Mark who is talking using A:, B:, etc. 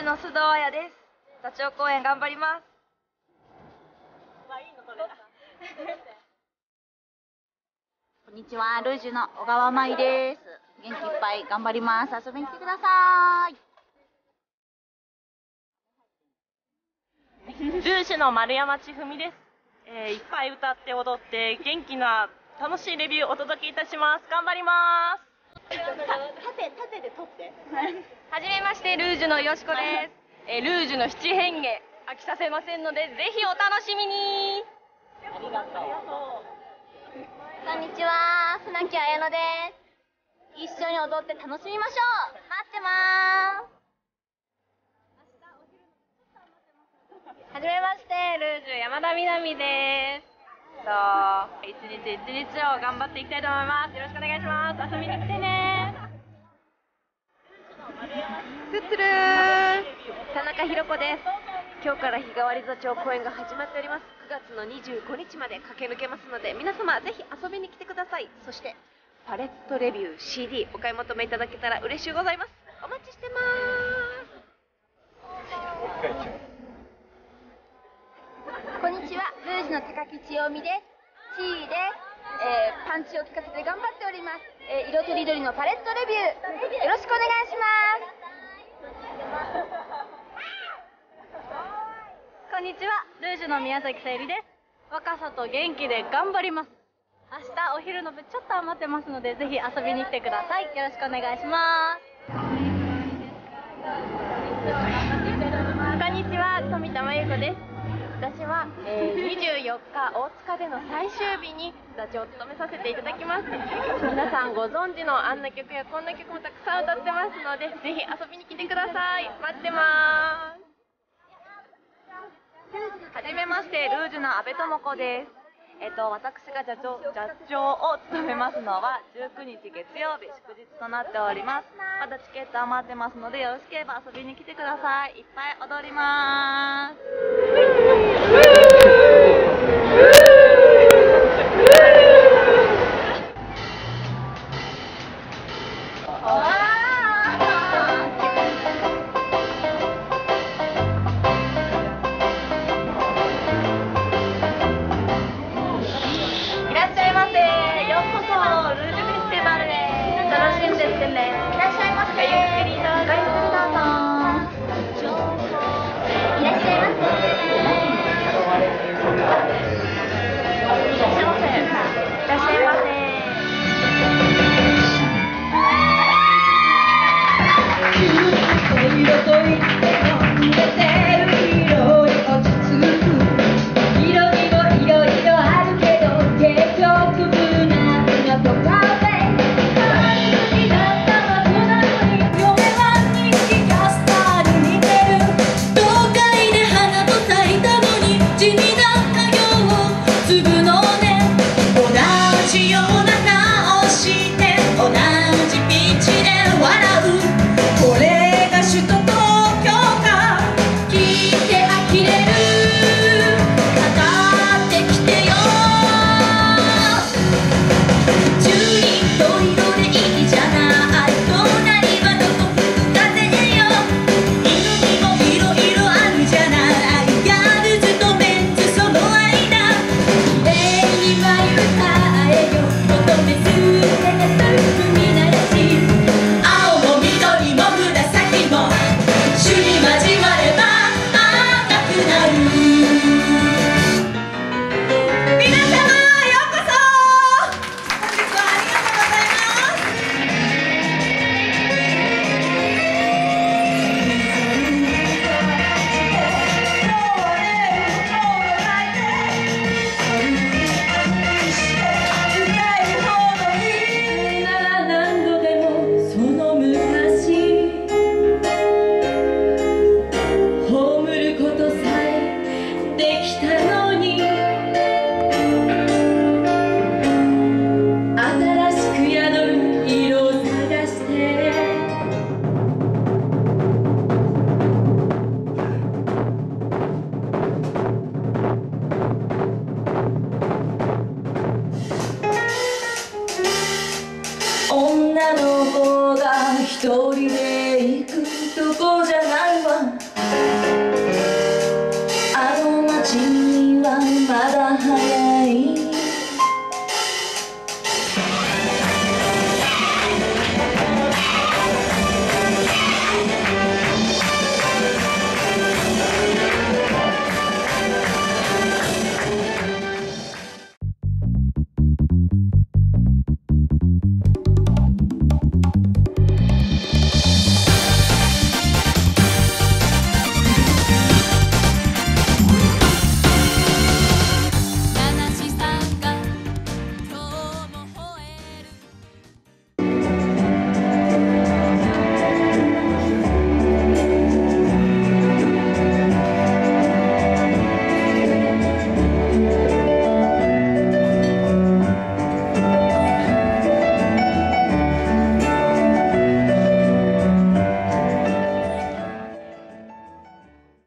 A: の須藤彩です。座長公演頑張ります。
B: こんにちは、ルージュの小川舞です。元気いっぱい頑張ります。遊びに来てください。
C: ルージュの丸山千文です。いっぱい歌って踊って元気な楽しいレビューをお届けいたします。頑張ります。
B: 縦で撮って。
A: はじめまして、ルージュのよしこです。ルージュの七変化飽きさせませんので、ぜひお楽しみに。
B: ありがとう。
D: こんにちは、船木彩乃です。一緒に踊って楽しみましょう。待ってまーす。
A: はじめまして、ルージュ山田みなみです。一日一日を頑張っていきたいと思います。よろしくお願いします。遊びに来てね。
E: トゥットゥルー、田中ひろ子です。今日から日替わり座長公演が始まっております。9月の25日まで駆け抜けますので、皆様ぜひ遊びに来てください。そしてパレットレビュー CD お買い求めいただけたら嬉しゅうございます。お待ちしてまーす。
D: こんにちは、ルージュの高木千代美です。チーです。パンチを効かせて頑張っております。色とりどりのパレットレビュー、よろしくお願いします。
A: こんにちは、ルージュの宮崎さゆりです。若さと元気で頑張ります。明日お昼の部ちょっと余ってますので、ぜひ遊びに来てください。よろしくお願いします。こんにちは、富田真由子です。私は、24日大塚での最終日に座長を務めさせていただきます。皆さんご存知のあんな曲やこんな曲もたくさん歌ってますので、ぜひ遊びに来てください。待ってまーす。
E: はじめまして、ルージュの阿部智子です。私が座長を務めますのは19日月曜日祝日となっております。まだチケット余ってますので、よろしければ遊びに来てください。いっぱい踊ります。
F: 女の子が一人で